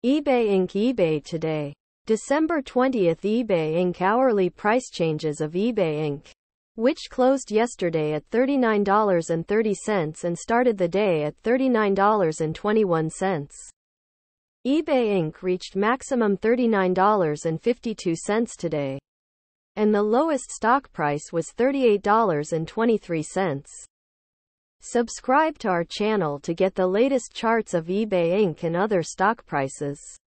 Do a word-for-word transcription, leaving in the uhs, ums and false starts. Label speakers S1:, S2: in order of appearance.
S1: eBay Incorporated. eBay today. December twentieth. eBay Incorporated hourly price changes of eBay Incorporated, which closed yesterday at thirty-nine dollars and thirty cents and started the day at thirty-nine dollars and twenty-one cents. eBay Incorporated reached maximum thirty-nine dollars and fifty-two cents today, and the lowest stock price was thirty-eight dollars and twenty-three cents. Subscribe to our channel to get the latest charts of eBay Incorporated and other stock prices.